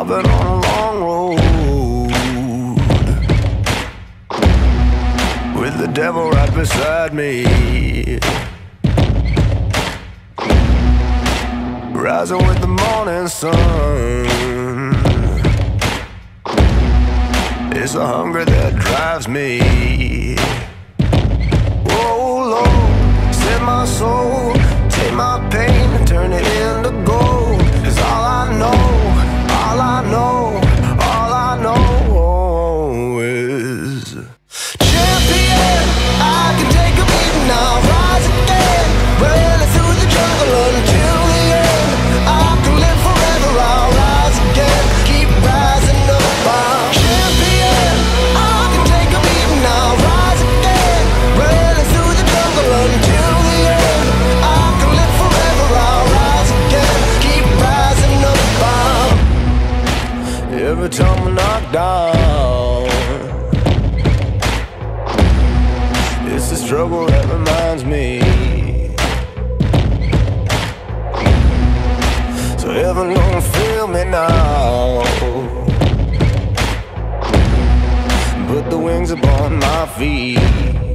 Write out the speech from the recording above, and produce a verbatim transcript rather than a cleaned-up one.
I've been on a long road with the devil right beside me, rising with the morning sun. It's the hunger that drives me. Oh Lord, set my soul, take my pain and turn it into gold. 'Cause all I know, all I know, all I know is champion. I can take a beating, I'll rise again, running through the jungle until the end. I can live forever, I'll rise again, keep rising up. I'm champion. I can take a beating, I'll rise again, running through the jungle until the end. I can live forever, I'll rise again, keep rising up. I'm every time I knock down, it's the struggle that reminds me. So heaven don't feel me now, put the wings upon my feet.